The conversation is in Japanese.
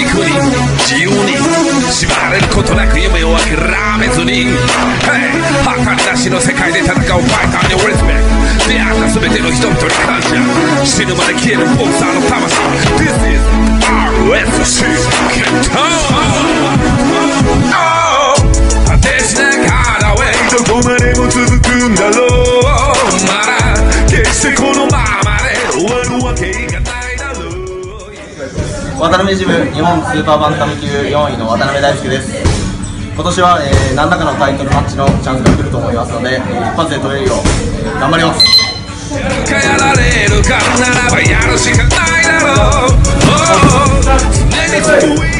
に自由に縛られることなく夢を諦めずに、計りなしの世界で戦うファイターにオリスペクト、出会った全ての人々に感謝、死ぬまで消えるボクサーの魂。 This is RSC ケンタ果てしながらどこまでも続くんだろう。まだ決してこのままで終わるわけがないだろう。 渡辺ジム日本スーパーバンタム級4位の渡辺大輔です。今年は、何らかのタイトルマッチのチャンスが来ると思いますので、一発で取れるよう頑張ります。 やられるからならばやるしかないだろう。